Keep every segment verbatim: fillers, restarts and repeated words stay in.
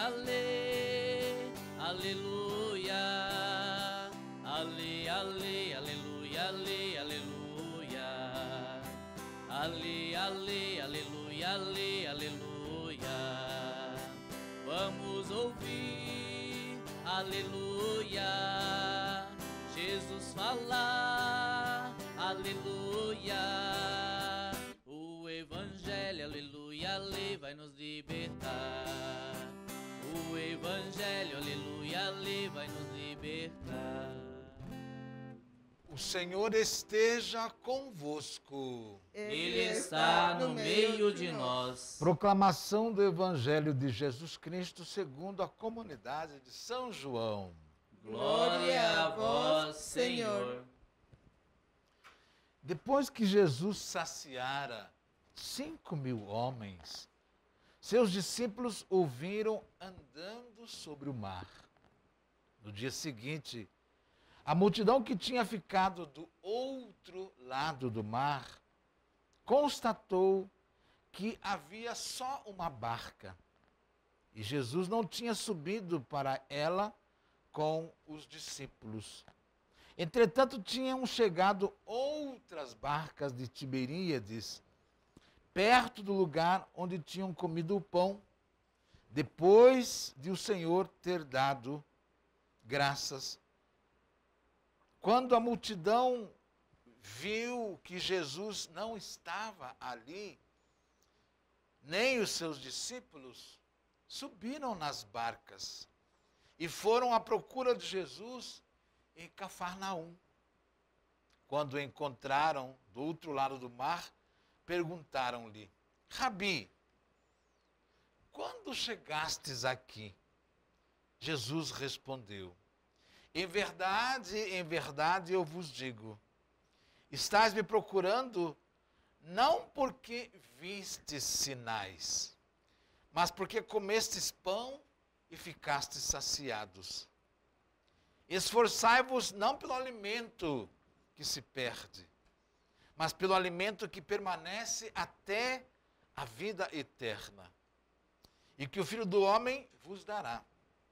ale, aleluia. Ale, ale, aleluia, ale, aleluia. Ale, ale, aleluia, ale, aleluia. Vamos ouvir, aleluia. Jesus falar, aleluia. O Evangelho, aleluia, ale, vai nos libertar. O Evangelho, aleluia, ale, vai nos libertar. O Senhor esteja convosco. Ele está no meio de nós. Proclamação do Evangelho de Jesus Cristo segundo a comunidade de São João. Glória a vós, Senhor. Depois que Jesus saciara cinco mil homens, seus discípulos o viram andando sobre o mar. No dia seguinte, a multidão que tinha ficado do outro lado do mar constatou que havia só uma barca e Jesus não tinha subido para ela com os discípulos. Entretanto, tinham chegado outras barcas de Tiberíades, perto do lugar onde tinham comido o pão, depois de o Senhor ter dado graças. Quando a multidão viu que Jesus não estava ali, nem os seus discípulos, subiram nas barcas e foram à procura de Jesus em Cafarnaum. Quando o encontraram do outro lado do mar, perguntaram-lhe: Rabi, quando chegastes aqui? Jesus respondeu: Em verdade, em verdade eu vos digo, estás me procurando não porque vistes sinais, mas porque comestes pão e ficastes saciados. Esforçai-vos não pelo alimento que se perde, mas pelo alimento que permanece até a vida eterna, e que o Filho do Homem vos dará.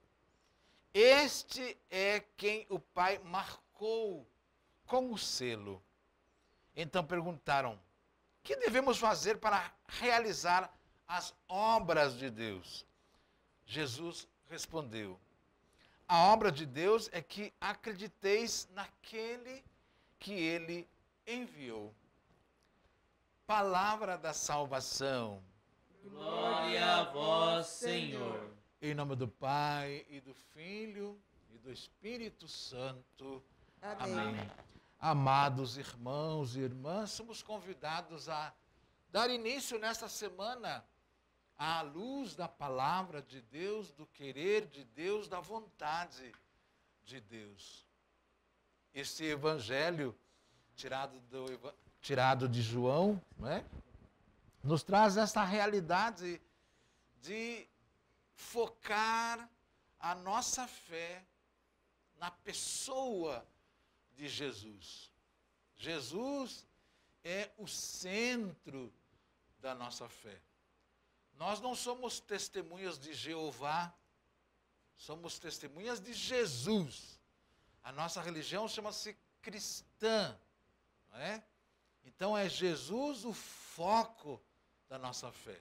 Este é quem o Pai marcou com o selo. Então perguntaram: que devemos fazer para realizar as obras de Deus? Jesus respondeu: a obra de Deus é que acrediteis naquele que ele enviou. Palavra da salvação. Glória a vós, Senhor. Em nome do Pai, e do Filho, e do Espírito Santo. Amém. Amém. Amados irmãos e irmãs, somos convidados a dar início nesta semana à luz da palavra de Deus, do querer de Deus, da vontade de Deus. Este evangelho tirado, do, tirado de João, né, nos traz essa realidade de focar a nossa fé na pessoa de Jesus. Jesus é o centro da nossa fé. Nós não somos testemunhas de Jeová, somos testemunhas de Jesus. A nossa religião chama-se cristã, não é? Então é Jesus o foco da nossa fé.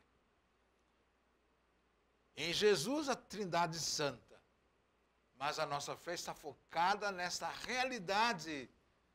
Em Jesus, a Trindade Santa. Mas a nossa fé está focada nessa realidade,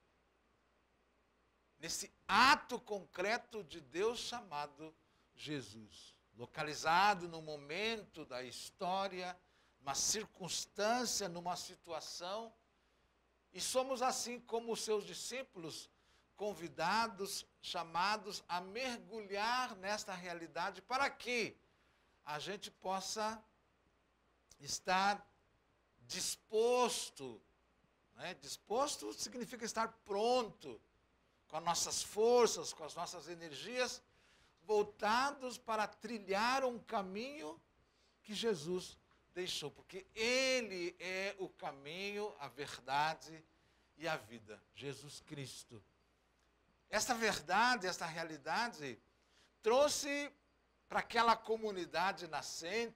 nesse ato concreto de Deus chamado Jesus. Localizado no momento da história, uma circunstância, numa situação. E somos assim como os seus discípulos, convidados, chamados a mergulhar nesta realidade para que a gente possa estar disposto, né? Disposto significa estar pronto, com as nossas forças, com as nossas energias, voltados para trilhar um caminho que Jesus deixou, porque Ele é o caminho, a verdade e a vida, Jesus Cristo. Esta verdade, esta realidade, trouxe para aquela comunidade nascente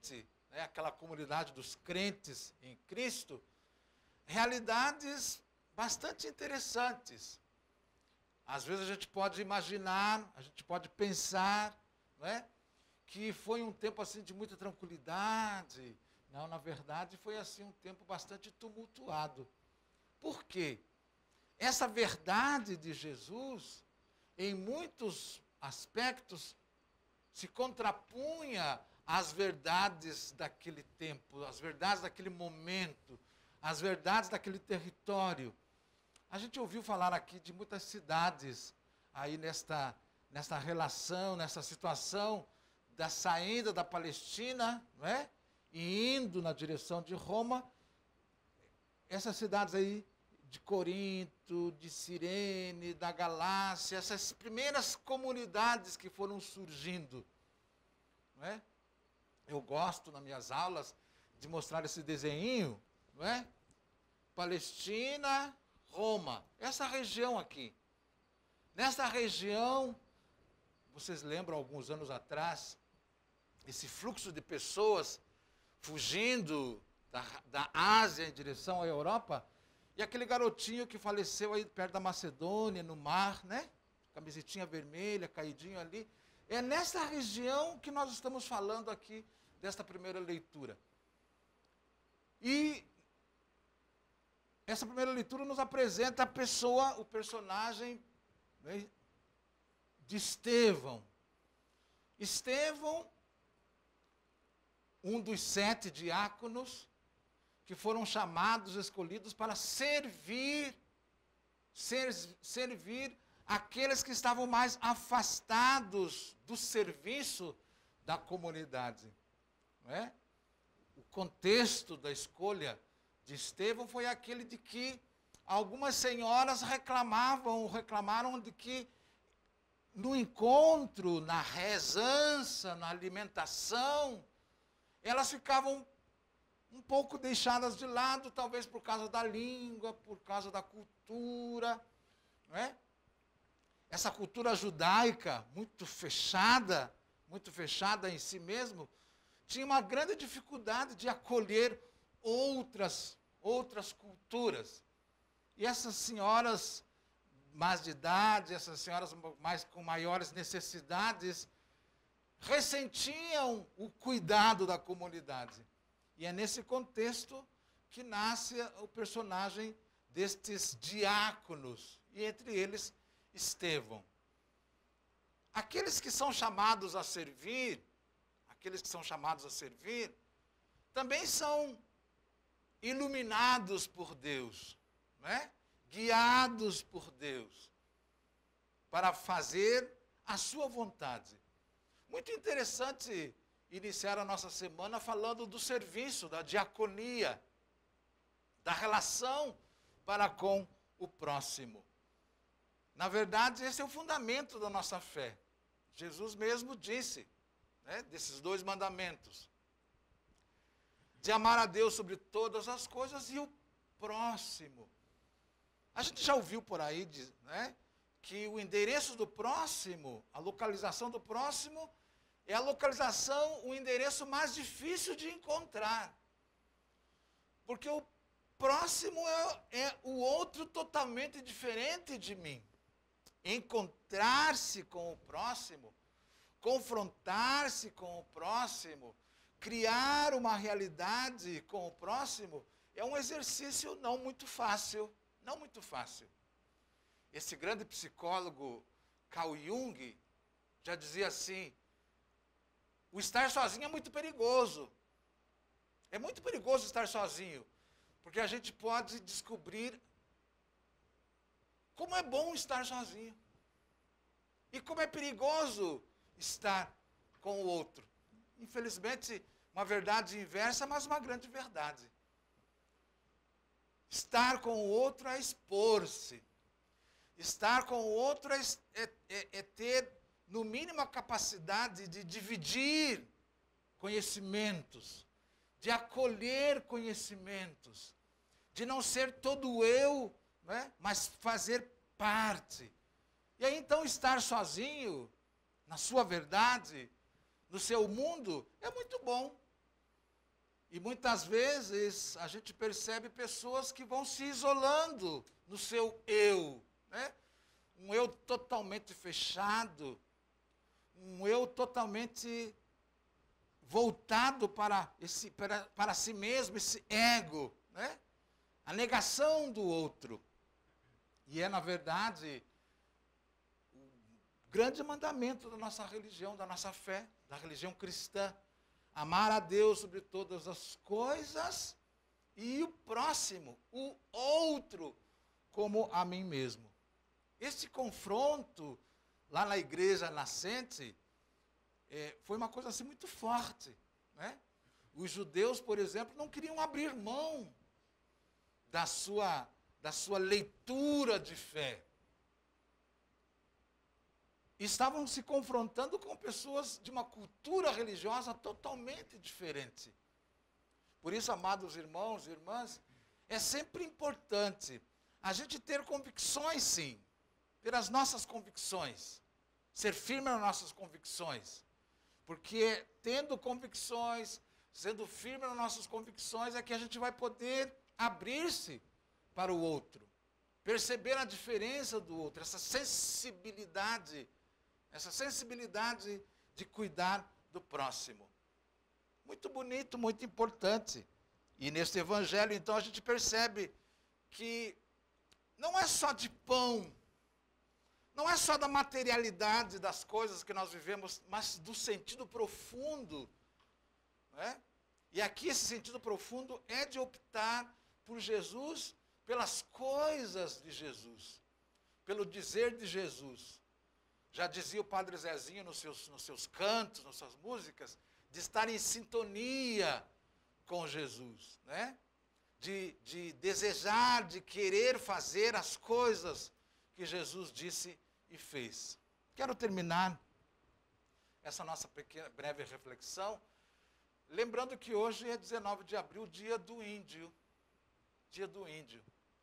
né, aquela comunidade dos crentes em Cristo, realidades bastante interessantes. Às vezes a gente pode imaginar, a gente pode pensar, não é, que foi um tempo assim de muita tranquilidade. Não, na verdade foi assim um tempo bastante tumultuado. Por quê? Essa verdade de Jesus, em muitos aspectos, se contrapunha às verdades daquele tempo, às verdades daquele momento, às verdades daquele território. A gente ouviu falar aqui de muitas cidades aí nesta, nesta relação, nessa situação da saída da Palestina, não é? E indo na direção de Roma. Essas cidades aí de Corinto, de Cirene, da Galácia, essas primeiras comunidades que foram surgindo, não é? Eu gosto, nas minhas aulas, de mostrar esse desenho, não é? Palestina, Roma, essa região aqui. Nessa região, vocês lembram, alguns anos atrás, esse fluxo de pessoas fugindo da, da Ásia em direção à Europa, e aquele garotinho que faleceu aí perto da Macedônia, no mar, né? Camisetinha vermelha, caidinho ali. É nessa região que nós estamos falando aqui, desta primeira leitura. E essa primeira leitura nos apresenta a pessoa, o personagem, né, de Estevão. Estevão, um dos sete diáconos que foram chamados, escolhidos para servir, ser, servir aqueles que estavam mais afastados do serviço da comunidade. Não é? O contexto da escolha de Estevão foi aquele de que algumas senhoras reclamavam, reclamaram de que no encontro, na rezança, na alimentação, elas ficavam um pouco deixadas de lado, talvez por causa da língua, por causa da cultura, não é? Essa cultura judaica, muito fechada, muito fechada em si mesmo, tinha uma grande dificuldade de acolher outras, outras culturas. E essas senhoras mais de idade, essas senhoras mais com maiores necessidades, ressentiam o cuidado da comunidade. E é nesse contexto que nasce o personagem destes diáconos, e entre eles Estevão. Aqueles que são chamados a servir, aqueles que são chamados a servir, também são iluminados por Deus, não é? Guiados por Deus, para fazer a sua vontade. Muito interessante iniciar a nossa semana falando do serviço, da diaconia, da relação para com o próximo. Na verdade, esse é o fundamento da nossa fé. Jesus mesmo disse, né, desses dois mandamentos, de amar a Deus sobre todas as coisas e o próximo. A gente já ouviu por aí, né, que o endereço do próximo, a localização do próximo, é a localização, o endereço mais difícil de encontrar. Porque o próximo é, é o outro totalmente diferente de mim. Encontrar-se com o próximo, confrontar-se com o próximo, criar uma realidade com o próximo, é um exercício não muito fácil, não muito fácil. Esse grande psicólogo Carl Jung já dizia assim: o estar sozinho é muito perigoso. É muito perigoso estar sozinho, porque a gente pode descobrir como é bom estar sozinho e como é perigoso estar com o outro. Infelizmente, uma verdade inversa, mas uma grande verdade. Estar com o outro é expor-se. Estar com o outro é, é, é ter, no mínimo, a capacidade de dividir conhecimentos, de acolher conhecimentos, de não ser todo eu, né, mas fazer parte. E aí, então, estar sozinho, na sua verdade, no seu mundo, é muito bom. E muitas vezes a gente percebe pessoas que vão se isolando no seu eu, né? Um eu totalmente fechado, um eu totalmente voltado para, esse, para, para si mesmo, esse ego, né? A negação do outro. E é, na verdade, o grande mandamento da nossa religião, da nossa fé, da religião cristã. Amar a Deus sobre todas as coisas e o próximo, o outro, como a mim mesmo. Esse confronto, lá na igreja nascente, é, foi uma coisa assim muito forte, né? Os judeus, por exemplo, não queriam abrir mão da sua, da sua leitura de fé. Estavam se confrontando com pessoas de uma cultura religiosa totalmente diferente. Por isso, amados irmãos e irmãs, é sempre importante a gente ter convicções, sim, ter as nossas convicções, ser firme nas nossas convicções, porque tendo convicções, sendo firme nas nossas convicções, é que a gente vai poder abrir-se para o outro, perceber a diferença do outro, essa sensibilidade, essa sensibilidade de cuidar do próximo. Muito bonito, muito importante. E neste evangelho, então, a gente percebe que não é só de pão, não é só da materialidade das coisas que nós vivemos, mas do sentido profundo, né? E aqui esse sentido profundo é de optar por Jesus, pelas coisas de Jesus, pelo dizer de Jesus. Já dizia o Padre Zezinho nos seus, nos seus cantos, nas suas músicas, de estar em sintonia com Jesus, né? De, de desejar, de querer fazer as coisas que Jesus disse e fez. Quero terminar essa nossa pequena, breve reflexão, lembrando que hoje é dezenove de abril, dia do índio, dia do índio.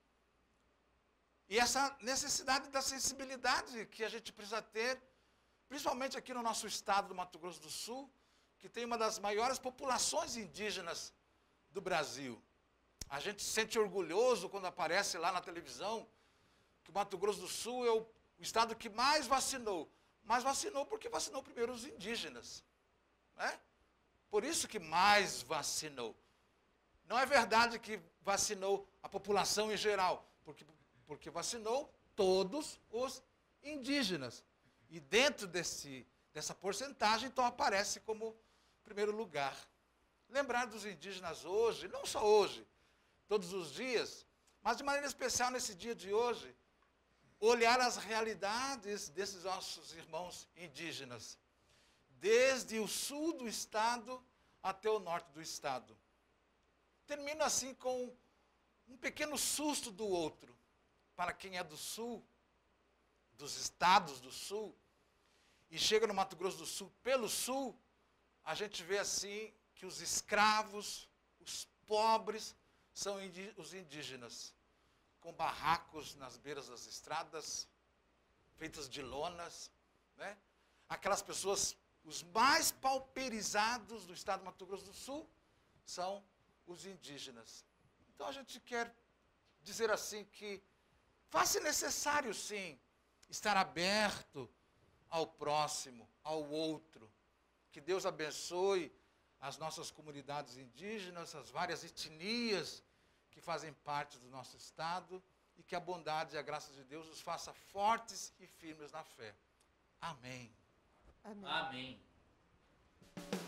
E essa necessidade da sensibilidade que a gente precisa ter, principalmente aqui no nosso estado do Mato Grosso do Sul, que tem uma das maiores populações indígenas do Brasil. A gente se sente orgulhoso quando aparece lá na televisão que o Mato Grosso do Sul é o, o estado que mais vacinou. Mas vacinou porque vacinou primeiro os indígenas, né? Por isso que mais vacinou. Não é verdade que vacinou a população em geral, porque, porque vacinou todos os indígenas. E dentro desse, dessa porcentagem, então, aparece como primeiro lugar. Lembrar dos indígenas hoje, não só hoje, todos os dias, mas de maneira especial nesse dia de hoje, olhar as realidades desses nossos irmãos indígenas, desde o sul do estado até o norte do estado. Termino assim com um pequeno susto do outro. Para quem é do sul, dos estados do sul, e chega no Mato Grosso do Sul, pelo sul, a gente vê assim que os escravos, os pobres, são os indígenas, com barracos nas beiras das estradas, feitas de lonas, né? Aquelas pessoas, os mais pauperizados do estado do Mato Grosso do Sul, são os indígenas. Então a gente quer dizer assim que faz-se necessário, sim, estar aberto ao próximo, ao outro. Que Deus abençoe as nossas comunidades indígenas, as várias etnias que fazem parte do nosso estado, e que a bondade e a graça de Deus os faça fortes e firmes na fé. Amém. Amém. Amém.